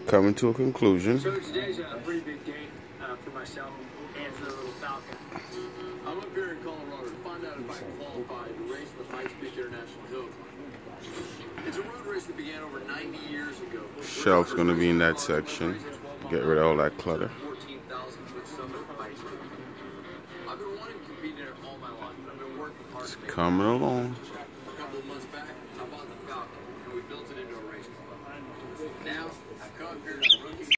coming to a conclusion. So today's a pretty big day for myself and for the little Falcon. I'm up here in Colorado to find out if I qualify to race the Pikes Peak International Hill Climb. It's a road race that began over 90 years ago. Shelf's going to be in that section. Get rid of all that clutter. 14,000-foot summit of Pikes Peak. I've been wanting to compete in it all my life. I've been working hard. It's coming along. A couple of months back, I bought the Falcon and we built it into a race car. Now, I've come here to rookie.